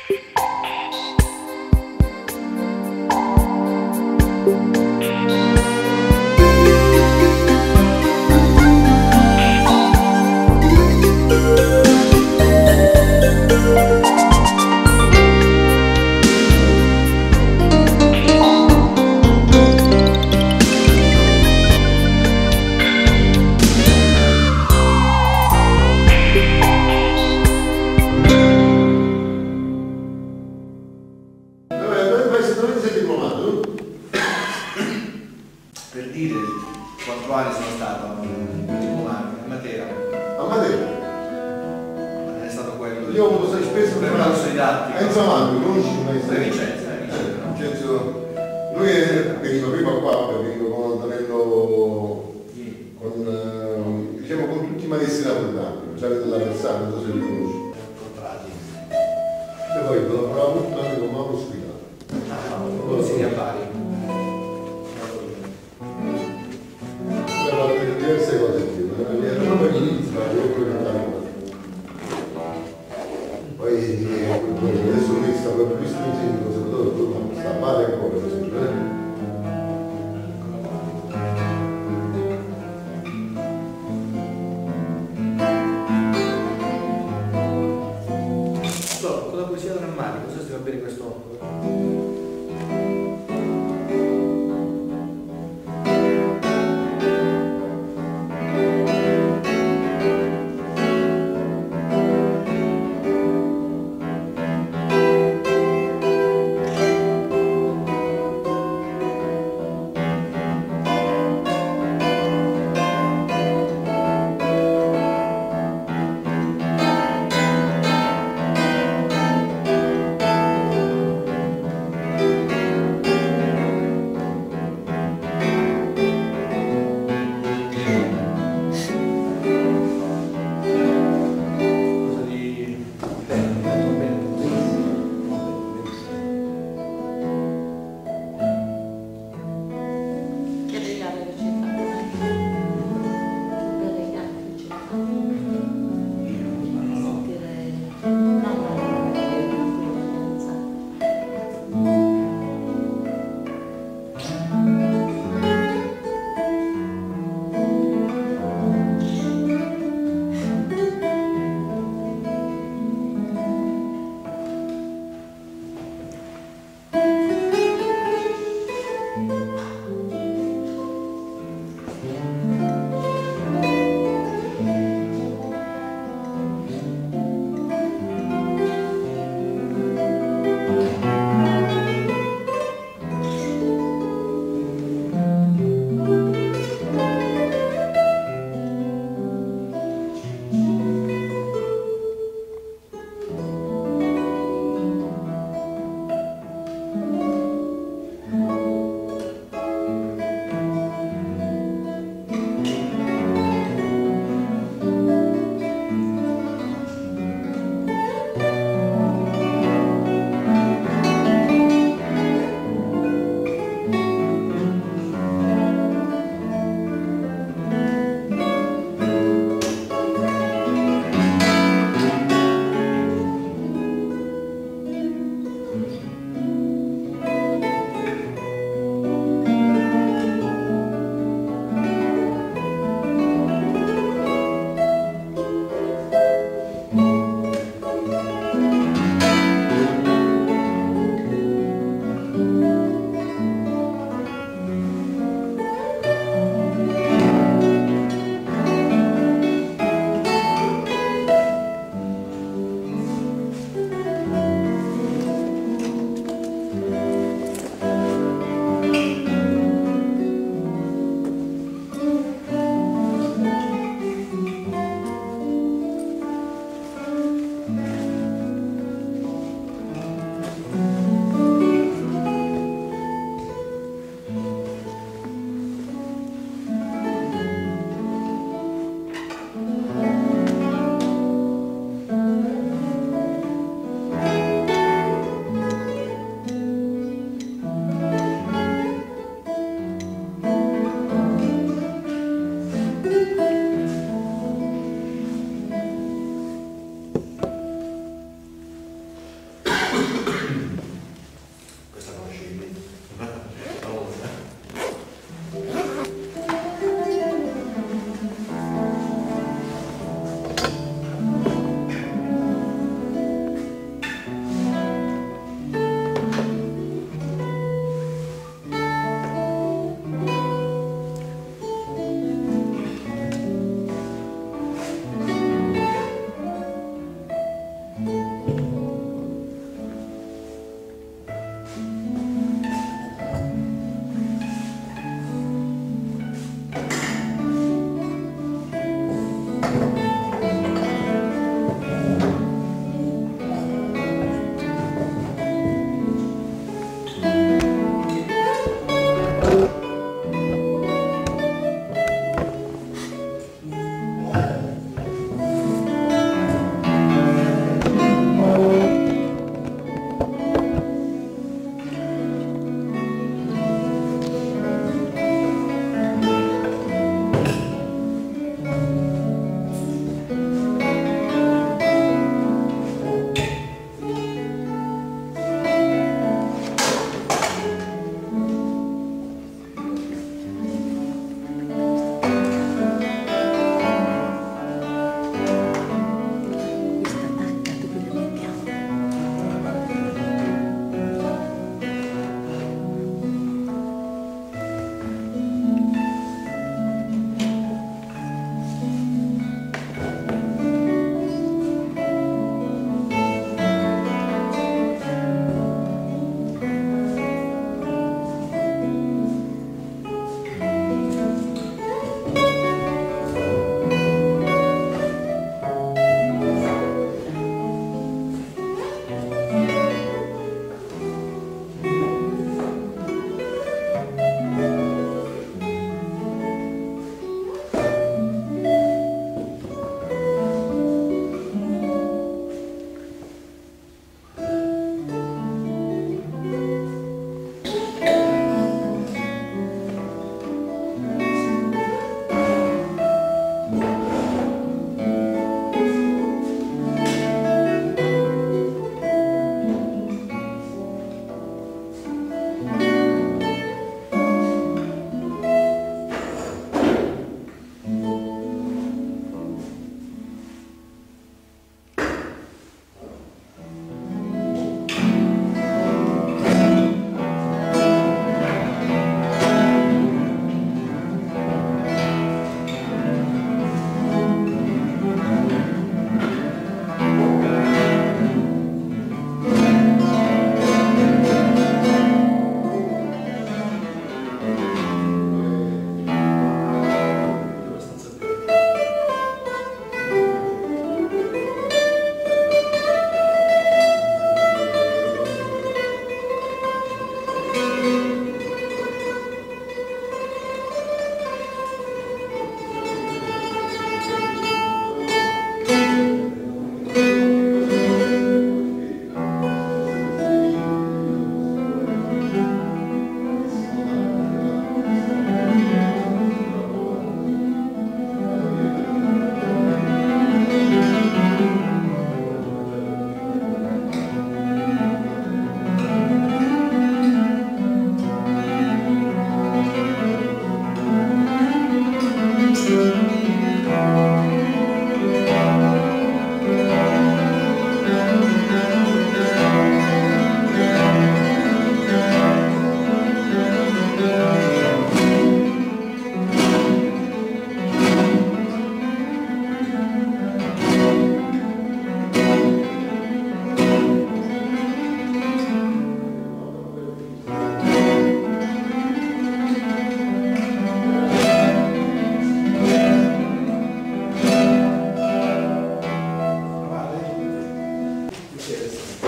Per dire quanti anni sono stato diplomato a Matera. A Matera? È stato quello. Io ho avuto sei spesso per la didattica. Enzo Manco, conosci il maestro? Vincenzo. Lui veniva prima qua, veniva con Antonello, con, diciamo, con tutti i maestri napoletani, cioè della Versana, non so se li conosci. E poi collaboravo molto anche con Mauro Spinato. Come si chiama? Diverse cose più, non per l'inizio, ma io quello che poi adesso lui sta proprio più stringendo il conservatore, sta male ancora, per esempio. Con la poesia drammatica, cosa si va bene questo?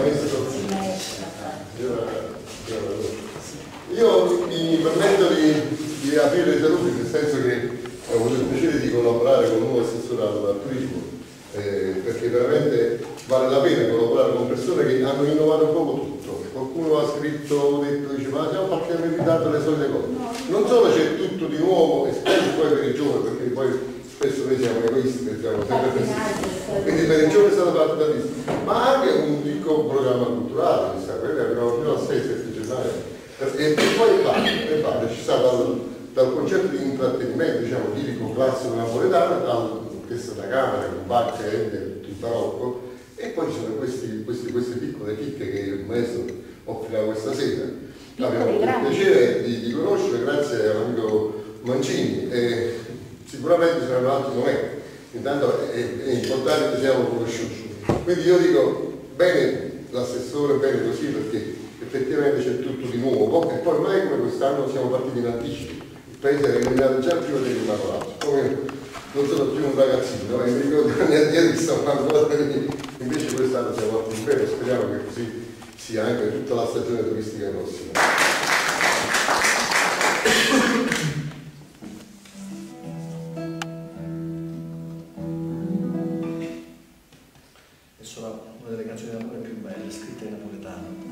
Io mi permetto di aprire i saluti, nel senso che ho avuto il piacere di collaborare con il nuovo assessore al turismo, perché veramente vale la pena collaborare con persone che hanno innovato un po' tutto. Qualcuno ha scritto, detto, dice, ma siamo partiti meditato le solite cose. Non solo c'è tutto di nuovo, e spero poi per i giovani, perché poi spesso noi siamo egoisti, pensiamo sempre per quindi per i giovani è stato fatto tantissimo, ma anche un piccolo programma culturale, abbiamo fino al 6-7 gennaio. E poi va, ci sta dal concetto di intrattenimento, diciamo, lirico classico napoletano, dall'orchestra da camera, con Bach e il barocco, e poi ci sono queste piccole chicche che il maestro offrirà questa sera. Abbiamo il piacere di conoscere grazie all'amico Mancini, e sicuramente saranno altri momenti. Intanto è importante che siamo conosciuti. Quindi io dico, bene l'assessore, bene così, perché effettivamente c'è tutto di nuovo, e poi ormai come quest'anno siamo partiti in anticipo, il paese era illuminato già prima dell'Immacolato, come non sono più un ragazzino, mi ricordo che ieri stavo ancora, invece quest'anno siamo partiti bene, speriamo che così sia anche tutta la stagione turistica prossima. È solo una delle canzoni d'amore più belle scritte in napoletano.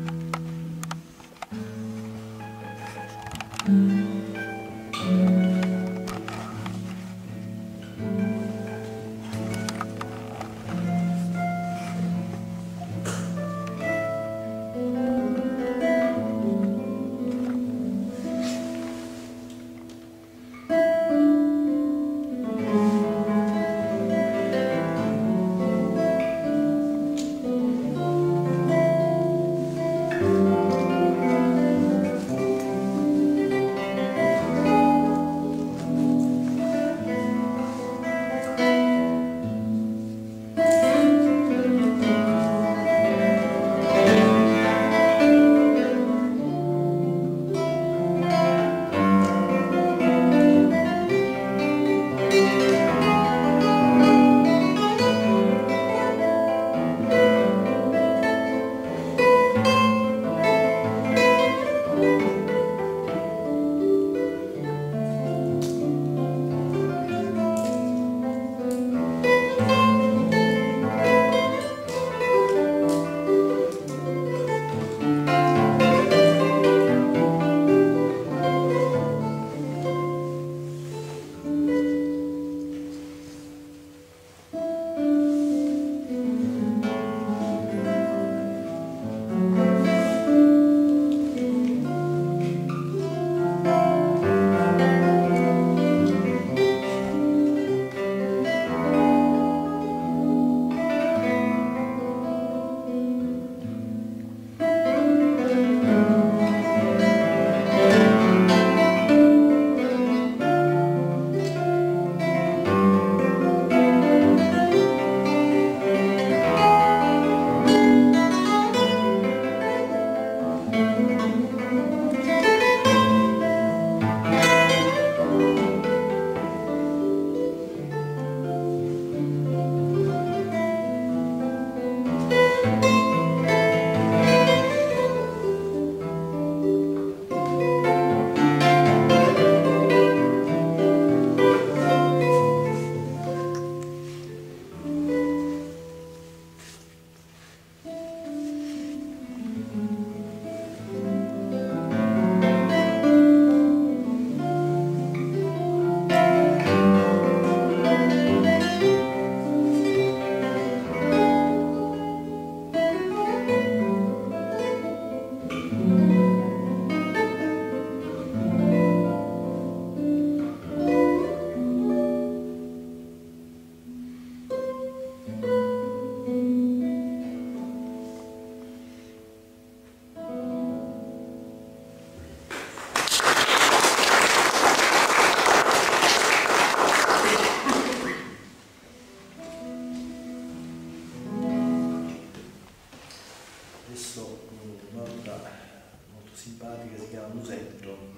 simpatica, si chiama Musetto.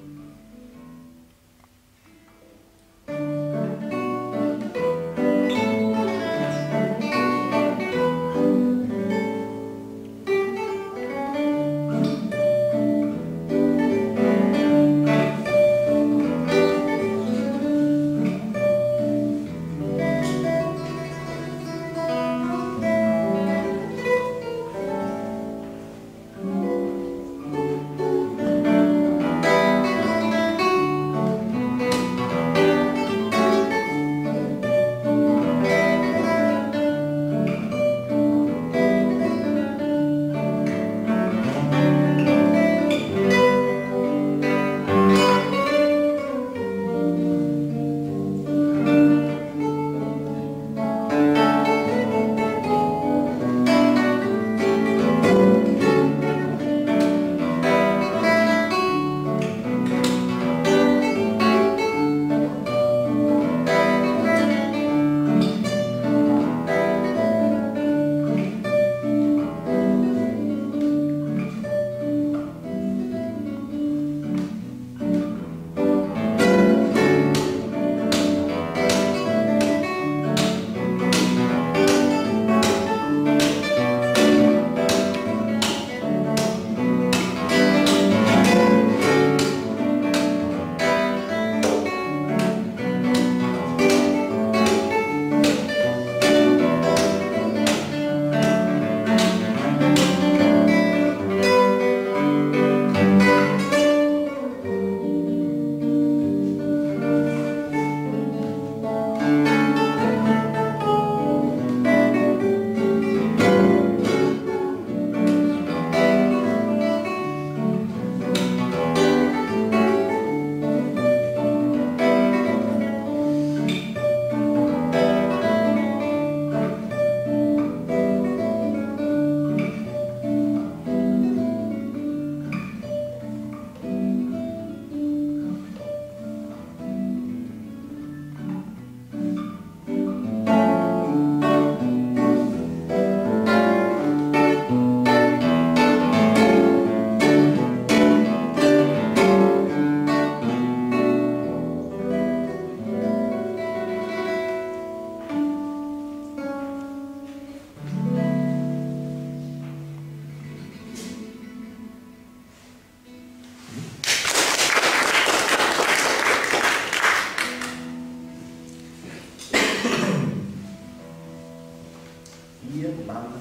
banda.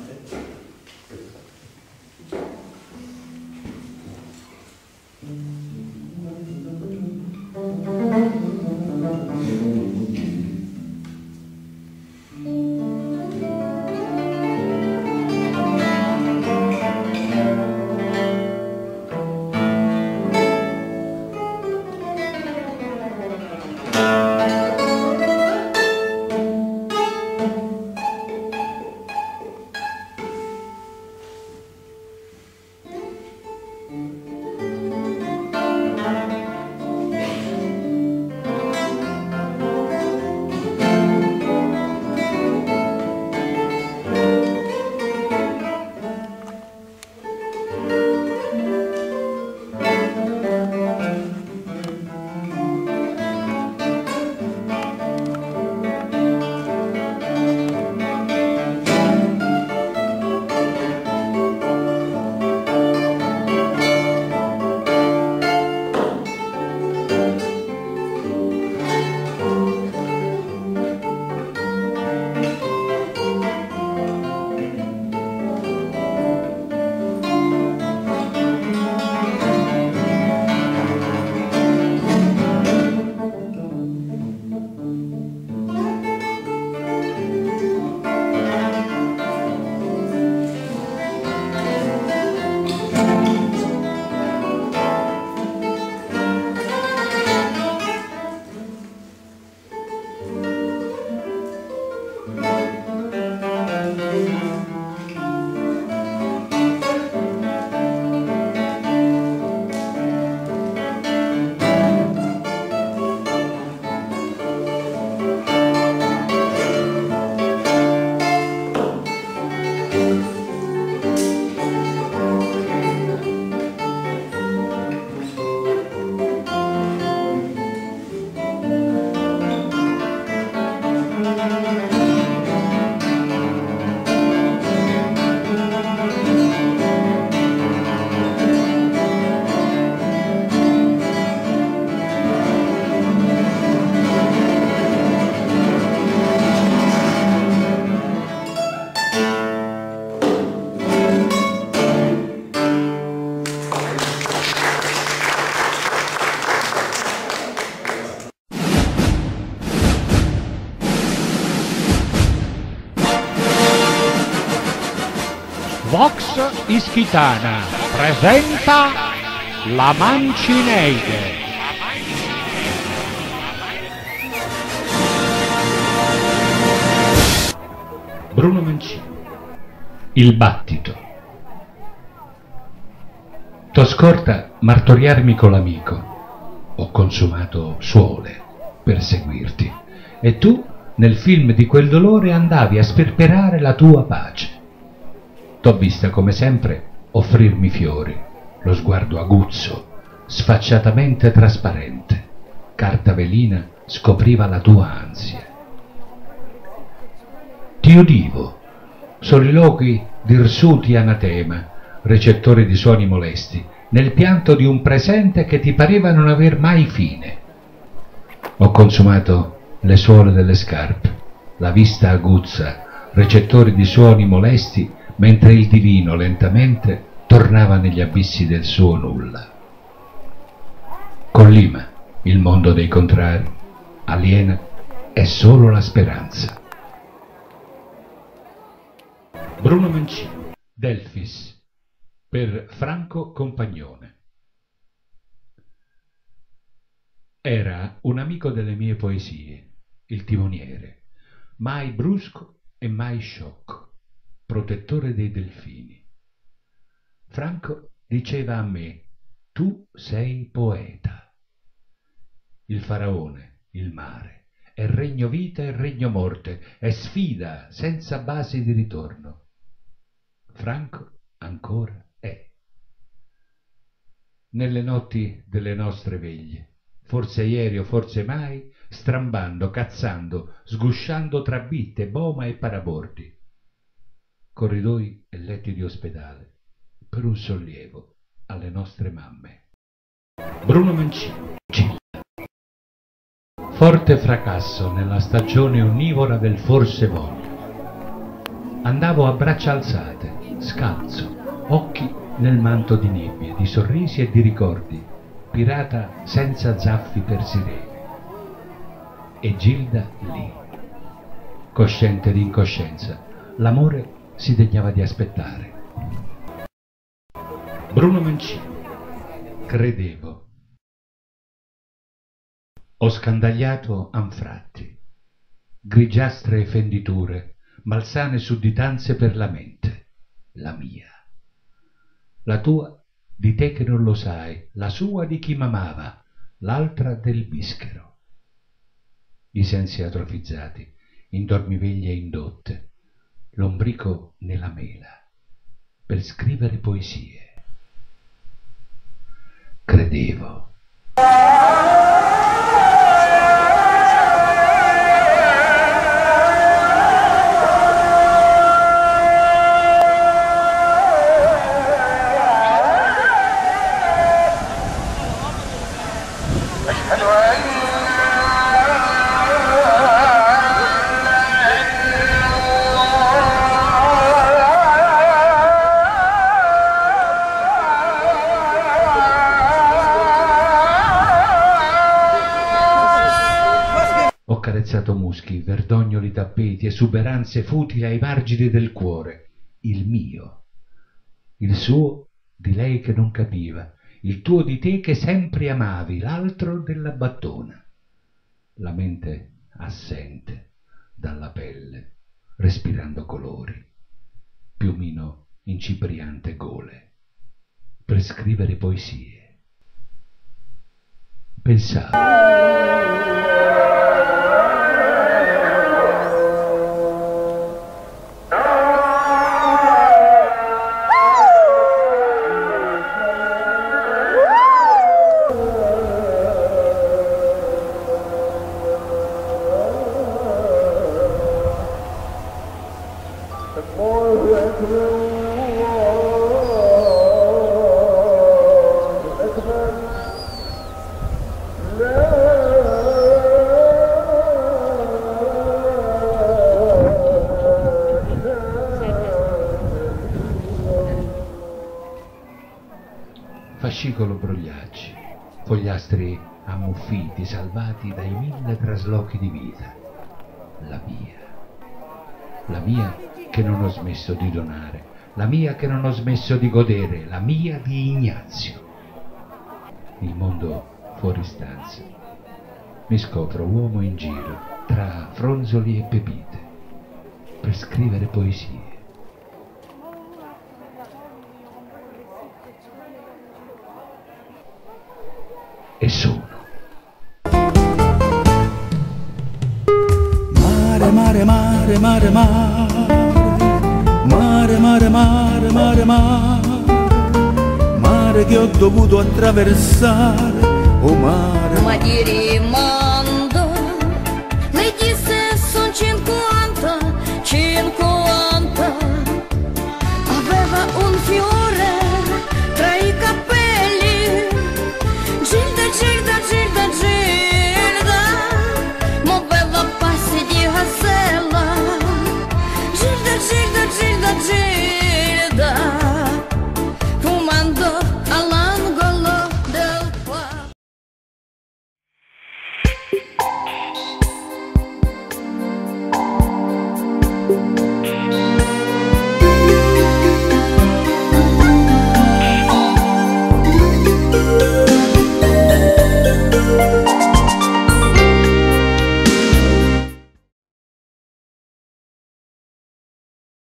Vox Ischitana presenta La Mancineide. Bruno Mancini. Il battito. T'ho scorta martoriarmi con l'amico, ho consumato suole per seguirti, e tu nel film di quel dolore andavi a sperperare la tua pace. T'ho vista come sempre offrirmi fiori, lo sguardo aguzzo, sfacciatamente trasparente, carta velina scopriva la tua ansia. Ti udivo, soliloqui d'irsuti anatema, recettori di suoni molesti, nel pianto di un presente che ti pareva non aver mai fine. Ho consumato le suole delle scarpe, la vista aguzza, recettori di suoni molesti, mentre il divino lentamente tornava negli abissi del suo nulla. Collima il mondo dei contrari, aliena è solo la speranza. Bruno Mancini, Delfis, per Franco Compagnone. Era un amico delle mie poesie, il timoniere, mai brusco e mai sciocco, protettore dei delfini. Franco diceva a me: tu sei poeta. Il faraone, il mare, è regno vita e regno morte, è sfida senza basi di ritorno. Franco ancora è. Nelle notti delle nostre veglie, forse ieri o forse mai, strambando, cazzando, sgusciando tra bitte, boma e parabordi, corridoi e letti di ospedale, per un sollievo alle nostre mamme. Bruno Mancini, Gilla. Forte fracasso nella stagione onnivora del forse voglio. Andavo a braccia alzate, scalzo, occhi nel manto di nebbie, di sorrisi e di ricordi, pirata senza zaffi per sirene. E Gilda lì, cosciente di incoscienza, l'amore si degnava di aspettare. Bruno Mancini, credevo. Ho scandagliato anfratti, grigiastre fenditure, malsane sudditanze per la mente, la mia. La tua di te che non lo sai, la sua di chi m'amava, l'altra del bischero. I sensi atrofizzati, in dormiveglie indotte, lombrico nella mela, per scrivere poesie. Credevo. Ho carezzato muschi, verdognoli tappeti, esuberanze futili ai margini del cuore. Il mio. Il suo di lei che non capiva, il tuo di te che sempre amavi, l'altro della battona. La mente assente dalla pelle, respirando colori, piumino incipriante gole, per scrivere poesie. Pensavo. Fascicolo brogliacci, fogliastri ammuffiti, salvati dai 1000 traslochi di vita. La mia che non ho smesso di donare, la mia che non ho smesso di godere, la mia di Ignazio. Il mondo fuori stanza. Mi scopro uomo in giro, tra fronzoli e pepite, per scrivere poesie. E sono. Mare, mare, mare, mare, mare, mare, mare, mare, mare, mare che ho dovuto attraversare, oh mare. Ma diremo